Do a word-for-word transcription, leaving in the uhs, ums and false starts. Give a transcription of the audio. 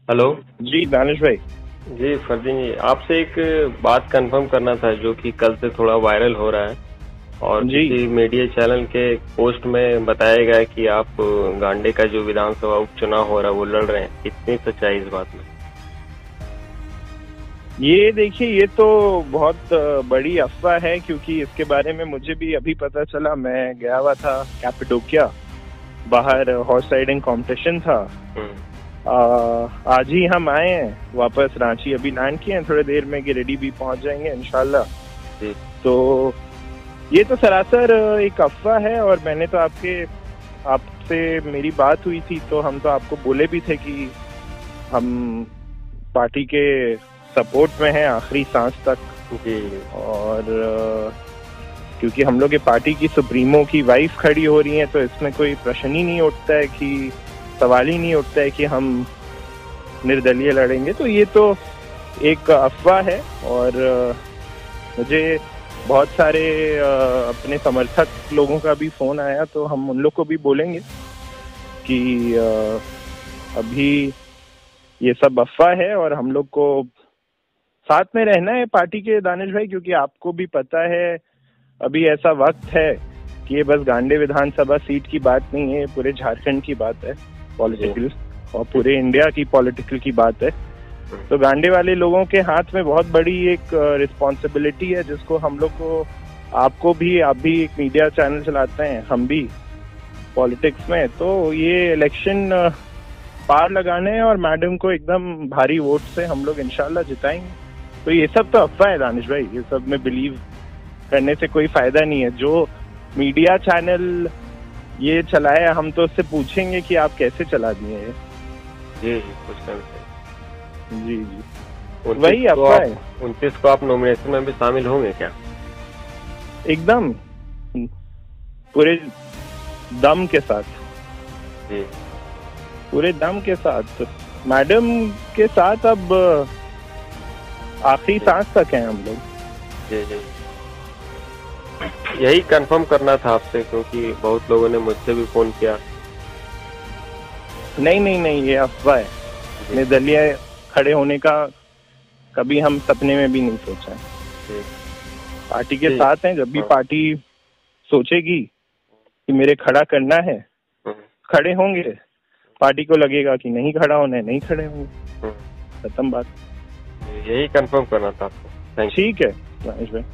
Hello जी दानिश भाई। जी फरदीन जी, आपसे एक बात कंफर्म करना था जो कि कल से थोड़ा वायरल हो रहा है और जी किसी मीडिया चैनल के पोस्ट में बताया गया है कि आप गांडे का जो विधानसभा उपचुनाव हो रहा है वो लड़ रहे हैं। कितनी सच्चाई इस बात में? ये देखिए, ये तो बहुत बड़ी अफवाह है क्योंकि इसके बारे में मुझे भी अभी पता चला। मैं गया हुआ था कैपेडोकिया, बाहर हॉर्स राइडिंग कंपटीशन था। आ, आज ही हम आए हैं वापस रांची, अभी लैंड किए हैं थोड़ी देर में, गिरिडीह भी पहुंच जाएंगे इंशाल्लाह। तो ये तो सरासर एक अफवाह है और मैंने तो आपके आपसे मेरी बात हुई थी तो हम तो आपको बोले भी थे कि हम पार्टी के सपोर्ट में हैं आखिरी सांस तक। जी। और क्योंकि हम लोग के पार्टी की सुप्रीमो की वाइफ खड़ी हो रही है तो इसमें कोई प्रश्न ही नहीं उठता है, कि सवाल ही नहीं उठता है कि हम निर्दलीय लड़ेंगे। तो ये तो एक अफवाह है और मुझे बहुत सारे अपने समर्थक लोगों का भी फोन आया तो हम उन लोग को भी बोलेंगे कि अभी ये सब अफवाह है और हम लोग को साथ में रहना है पार्टी के दानिश भाई, क्योंकि आपको भी पता है अभी ऐसा वक्त है कि ये बस गांडे विधानसभा सीट की बात नहीं है, पूरे झारखंड की बात है पॉलिटिकल, और पूरे इंडिया की पॉलिटिकल की बात है। तो गांडे वाले लोगों के हाथ में बहुत बड़ी एक रिस्पॉन्सिबिलिटी है जिसको हम लोग को, आपको भी, आप भी एक मीडिया चैनल चलाते हैं, हम भी पॉलिटिक्स में, तो ये इलेक्शन पार लगाने हैं और मैडम को एकदम भारी वोट से हम लोग इंशाल्लाह जिताएंगे। तो ये सब तो अफवाह है दानिश भाई, ये सब में बिलीव करने से कोई फायदा नहीं है। जो मीडिया चैनल ये चलाए हम तो उससे पूछेंगे कि आप कैसे चला दिए ये। जी जी कुछ नहीं। जी जी वही अफवाह है। उनतीस को आप नॉमिनेशन में भी शामिल होंगे क्या? एकदम पूरे दम के साथ। जी पूरे दम के साथ मैडम के साथ, अब आखिरी सांस तक हैं हम लोग। जी जी यही कंफर्म करना था आपसे क्योंकि बहुत लोगों ने मुझसे भी फोन किया। नहीं नहीं नहीं ये अफवाह है। निर्दलीय खड़े होने का कभी हम सपने में भी नहीं सोचा है। पार्टी के साथ हैं, जब भी पार्टी सोचेगी कि मेरे खड़ा करना है खड़े होंगे, पार्टी को लगेगा कि नहीं खड़ा होना है नहीं खड़े होंगे, खत्म बात। यही कंफर्म करना था आपको। ठीक है महेश भाई।